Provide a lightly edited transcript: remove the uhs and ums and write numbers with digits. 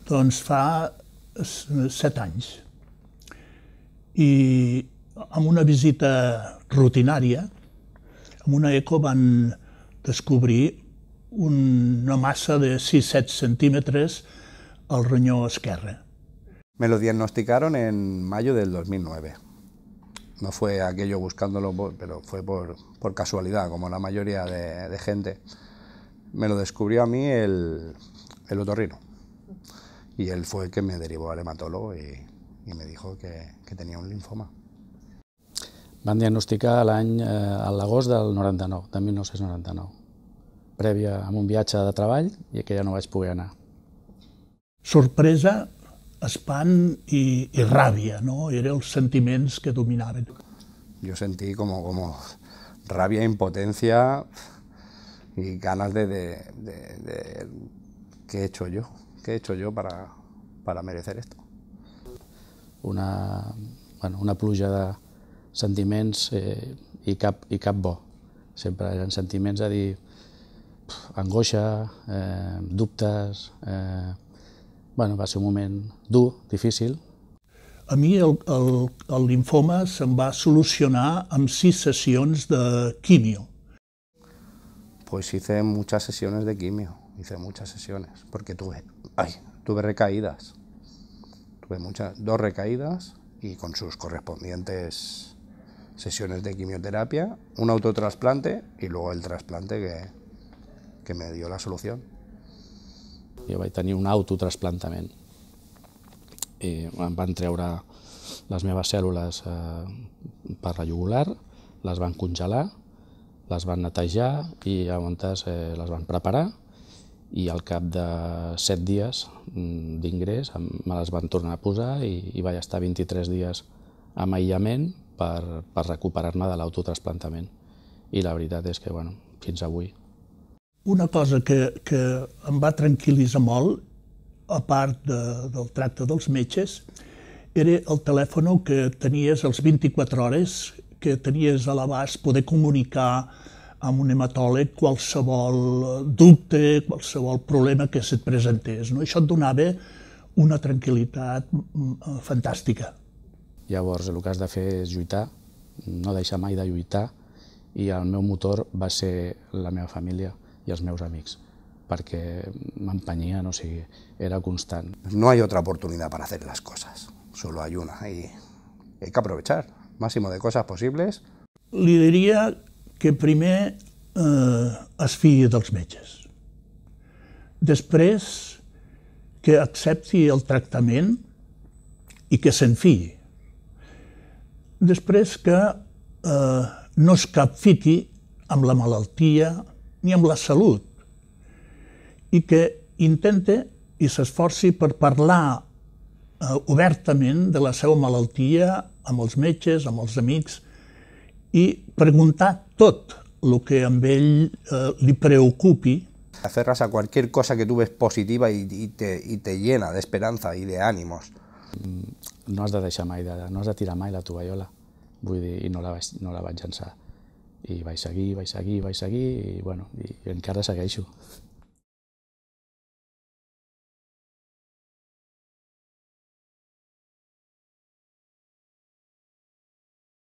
Doncs fa 7 anys. I amb una visita rutinària, amb una eco van descobrir una massa de 6-7 centímetres al riñón esquerre. Me lo diagnosticaron en mayo del 2009. No fue aquello buscándolo, pero fue por casualidad, como la mayoría de gente. Me lo descubrió a mí el otorrino. Y él fue el que me derivó al hematólogo y me dijo que tenía un linfoma. Van diagnosticar a l'agost del 99, de 1999, prèvia a un viatge de treball i que ja no vaig poder anar. Sorpresa, espant i ràbia, no? Eren els sentiments que dominaven. Yo sentí como rabia, impotencia y ganas de ¿qué he hecho yo? ¿Qué he hecho yo para merecer esto? Una pluja de sentiments i cap bo. Sempre eren sentiments a dir angoixa, dubtes. Va ser un moment dur, difícil. A mi el limfoma se'm va solucionar amb 6 sessions de quimio. Pues hice muchas sesiones de quimio, porque tuve recaídas. Tuve 2 recaídas y con sus correspondientes sesiones de quimioterapia, un autotrasplante y luego el trasplante que me dio la solución. Jo vaig tenir un autotrasplantament i em van treure les meves cèl·lules per la jugular, les van congelar, les van netejar i llavors les van preparar i al cap de 7 dies d'ingrés me les van tornar a posar i vaig estar 23 dies amb aïllament per recuperar-me de l'autotrasplantament. I la veritat és que, fins avui. Una cosa que em va tranquil·litzar molt, a part del tracte dels metges, era el telèfon que tenies les 24 hores, que tenies a l'abast poder comunicar amb un hematòleg qualsevol dubte, qualsevol problema que se't presentés. Això et donava una tranquil·litat fantàstica. Llavors el que has de fer és lluitar, no deixar mai de lluitar, i el meu motor va ser la meva família i els meus amics, perquè m'empenyien, era constant. No hay otra oportunidad para hacer las cosas, solo hay una, y hay que aprovechar el máximo de cosas posibles. Li diria que primer es fiï dels metges. Després que accepti el tractament i que se'n fiï. Després que no es capfiqui amb la malaltia ni amb la salut i que intente i s'esforci per parlar obertament de la seva malaltia amb els metges, amb els amics i preguntar tot el que amb ell li preocupi. Aferras a cualquier cosa que tú ves positiva y te llena de esperanza y de ánimos. No has de deixar mai, no has de tirar mai la tovallola, vull dir, i no la vaig llançar. I vaig seguir, i encara segueixo.